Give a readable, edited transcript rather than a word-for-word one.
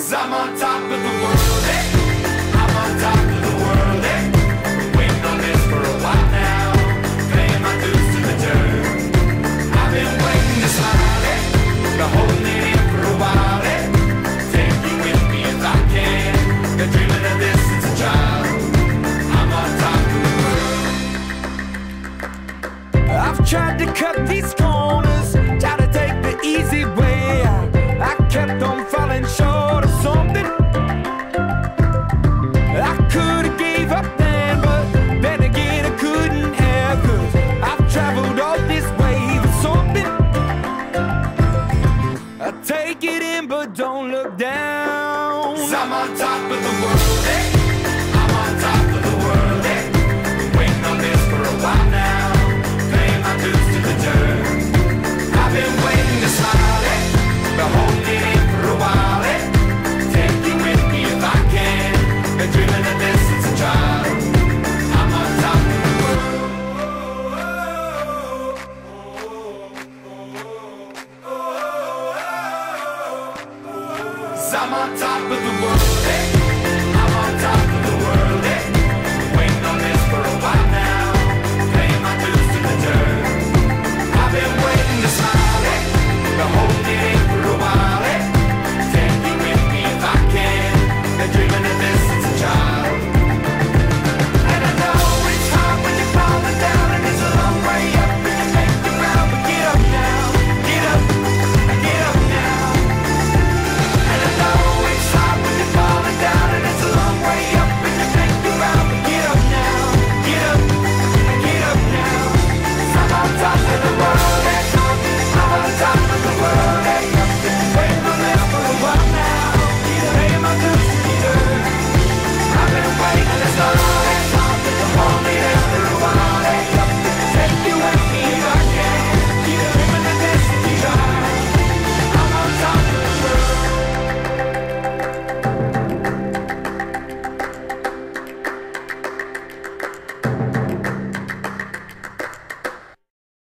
I'm on top of the world, eh? I'm on top of the world, eh? Been waiting on this for a while now, paying my dues to the dirt. I've been waiting to smile, eh? Been holding it in for a while, eh? Take you with me if I can. Been dreaming of this since a child. I'm on top of the world. I've tried to cut these corners, tried to take the easy way out. I kept on falling short of something. I could've gave up then, but then again I couldn't have, 'cause I've traveled all this way for something. I take it in but don't look down, 'cause I'm on top of the world, eh? I'm on top of the world, eh? Been waiting on this for a while now, paying my dues to the dirt. I've been waiting to smile, eh? Been holding it in for a while, eh? Take you with me if I can. Been dreaming of this since a child. I'm on top of the world. 'Cause I'm on top of the world, eh?